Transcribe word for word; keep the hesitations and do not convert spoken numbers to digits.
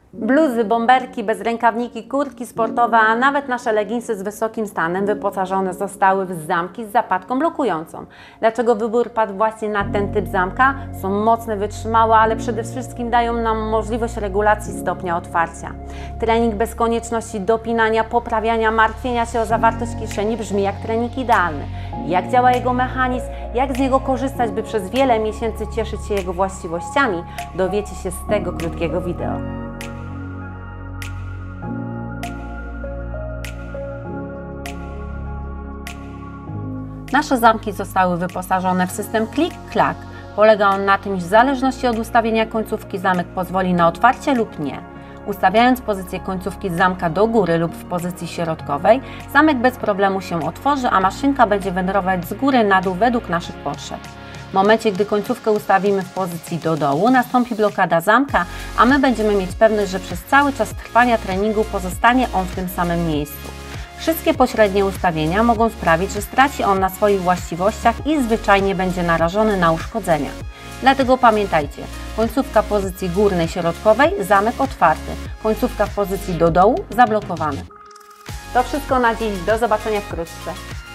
Bluzy, bomberki, bezrękawniki, kurtki sportowe, a nawet nasze leginsy z wysokim stanem wyposażone zostały w zamki z zapadką blokującą. Dlaczego wybór padł właśnie na ten typ zamka? Są mocne, wytrzymałe, ale przede wszystkim dają nam możliwość regulacji stopnia otwarcia. Trening bez konieczności dopinania, poprawiania, martwienia się o zawartość kieszeni brzmi jak trening idealny. Jak działa jego mechanizm, jak z niego korzystać, by przez wiele miesięcy cieszyć się jego właściwościami, dowiecie się z tego krótkiego wideo. Nasze zamki zostały wyposażone w system klik-klak. Polega on na tym, iż w zależności od ustawienia końcówki zamek pozwoli na otwarcie lub nie. Ustawiając pozycję końcówki zamka do góry lub w pozycji środkowej, zamek bez problemu się otworzy, a maszynka będzie wędrować z góry na dół według naszych potrzeb. W momencie, gdy końcówkę ustawimy w pozycji do dołu, nastąpi blokada zamka, a my będziemy mieć pewność, że przez cały czas trwania treningu pozostanie on w tym samym miejscu. Wszystkie pośrednie ustawienia mogą sprawić, że straci on na swoich właściwościach i zwyczajnie będzie narażony na uszkodzenia. Dlatego pamiętajcie, końcówka w pozycji górnej środkowej, zamek otwarty, końcówka w pozycji do dołu, zablokowany. To wszystko na dziś, do zobaczenia wkrótce.